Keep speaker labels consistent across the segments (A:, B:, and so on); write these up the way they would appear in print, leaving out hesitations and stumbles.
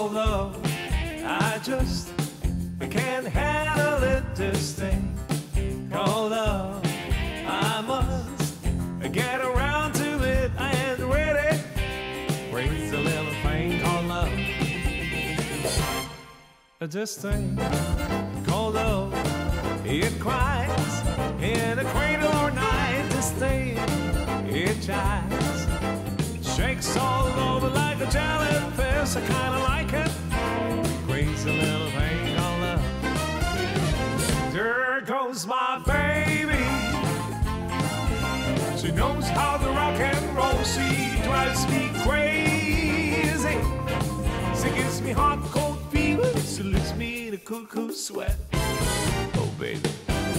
A: called love. I just can't handle it, this thing called love. I must get around to it. I ain't ready. Crazy little thing called love. This thing called love. It cries in a cradle or night. This thing, it jives, shakes all over like a jellyfish. I kinda like it. Crazy little thing called love. There goes my baby. She knows how to rock and roll. She drives me crazy. She gives me hot, cold fever. She leaves me in a cuckoo sweat. Oh, baby.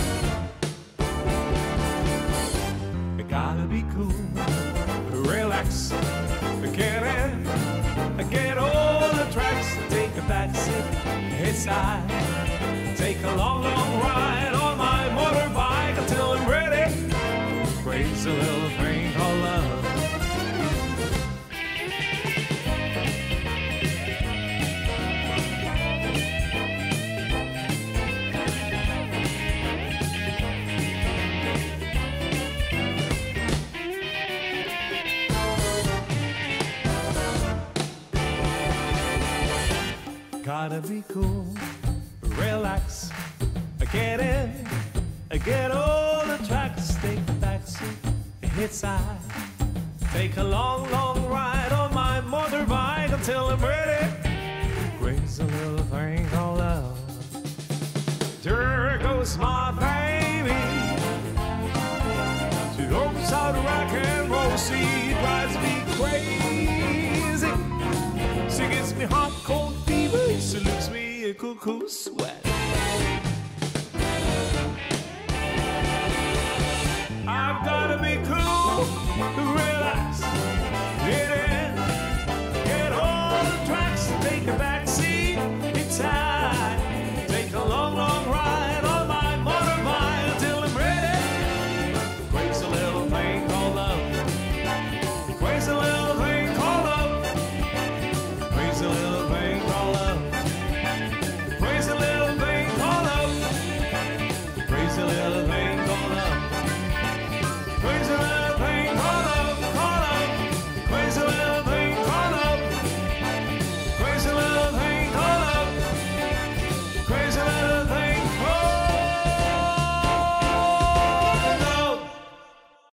A: I gotta be cool, relax, get in, get all the tracks, take a backseat, inside, take a long, long ride on my motorbike until I'm ready. Crazy little thing called love. Gotta be cool, relax, get in, get all the tracks, take the backseat, hit side, take a long, long ride on my motorbike until I'm ready. Crazy little thing called love. There goes my baby. She knows how to rock and roll. She drives me crazy. She gives me hot, cold fever. She leaves me a cuckoo sweat. I've gotta be cool, relax,